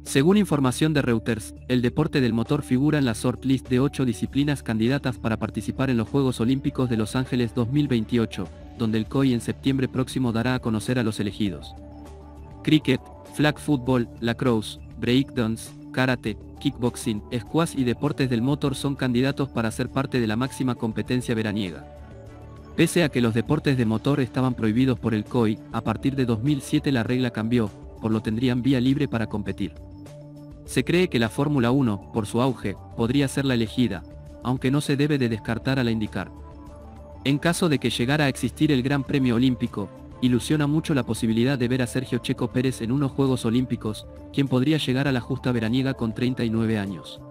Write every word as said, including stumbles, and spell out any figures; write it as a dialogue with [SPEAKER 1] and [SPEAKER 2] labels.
[SPEAKER 1] Según información de Reuters, el deporte del motor figura en la shortlist de ocho disciplinas candidatas para participar en los Juegos Olímpicos de Los Ángeles dos mil veintiocho, donde el C O I en septiembre próximo dará a conocer a los elegidos. Cricket, flag football, lacrosse, breakdance, karate, kickboxing, squash y deportes del motor son candidatos para ser parte de la máxima competencia veraniega. Pese a que los deportes de motor estaban prohibidos por el C O I, a partir de dos mil siete la regla cambió, por lo tendrían vía libre para competir. Se cree que la Fórmula uno, por su auge, podría ser la elegida, aunque no se debe de descartar a la IndyCar. En caso de que llegara a existir el Gran Premio Olímpico, ilusiona mucho la posibilidad de ver a Sergio Checo Pérez en unos Juegos Olímpicos, quien podría llegar a la justa veraniega con treinta y nueve años.